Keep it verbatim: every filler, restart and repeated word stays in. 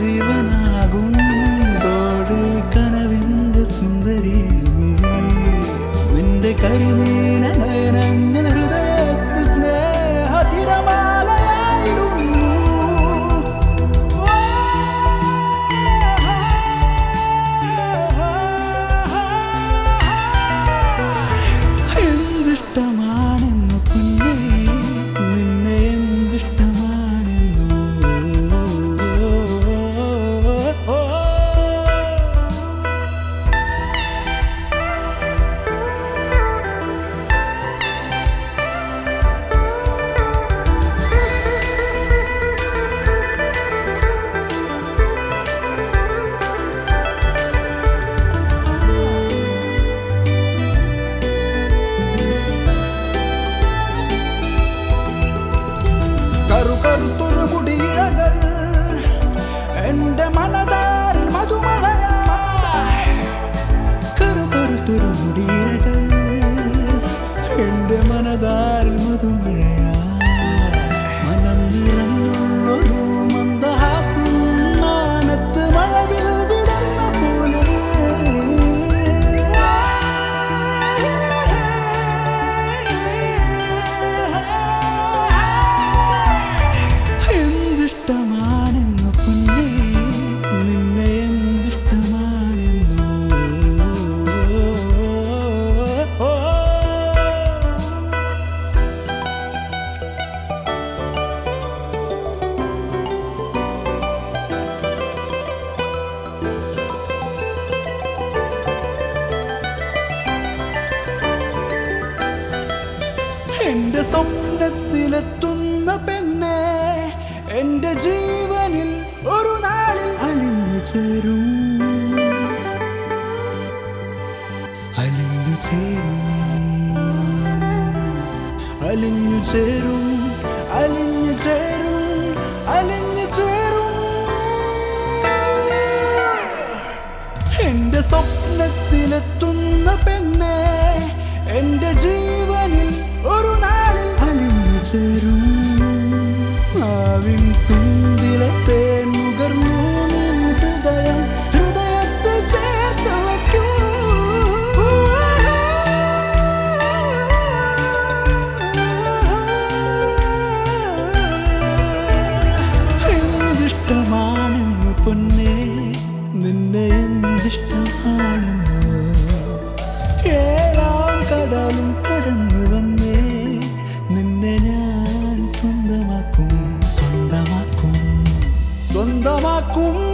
ജീവനാകും തോടെ കനവിന്റെ സുന്ദരി നീ നിന്റെ കരുനീല നയനങ്ങൾ ഹൃദയത്തിൽ സ്നേഹ തിരമാലയായിടുന്നു എന്തിഷ്ടമാണെന്നു കുഞ്ഞേ നിന്നെ എന്തിഷ്ടമാണെന്നു കറുകറുത്തൊരു മുടിയഴകൾ എന്റെ മനതാരിൽ മധുമഴയായി കറുകറുത്തൊരു മുടിയഴകൾ എന്റെ മനതാരിൽ മധുമഴയായി മനം നിറഞ്ഞുള്ളൊരു മന്ദഹാസം മാനത്ത് മഴവിൽ വിടർന്ന പോലെ എന്തിഷ്ടമാണെന്നു കുഞ്ഞേ നിന്നെ എന്തിഷ്ടമാണെന്നു എന്റെ സ്വപ്നത്തിലെത്തുന്ന പെണ്ണെ എന്റെ ജീവനിൽ ഒരു നാളിൽ അലിഞ്ഞു ചേരും അലിഞ്ഞു ചേരും അലിഞ്ഞു ചേരും അലിഞ്ഞു ചേരും അലിഞ്ഞു ചേരും എന്റെ സ്വപ്നത്തിലെത്തുന്ന പെണ്ണെ എന്റെ ജീവനിൽ ഒരു നാളിൽ അലിഞ്ഞു ചേരും ആവിൻ തുമ്പിലെ തേൻ നുകർന്നു നിൻ ഹൃദയം ഹൃദയത്തിൽ ചേർത്ത് വയ്ക്കൂ എന്തിഷ്ടമാണെന്നു പൊന്നേ നിന്നെ എന്തിഷ്ടമാണെന്നു ഏഴാം കടലും കടന്നു വന്നേ നിന്നെ ഞാൻ സ്വന്തമാക്കും സ്വന്തമാക്കും സ്വന്തമാക്കും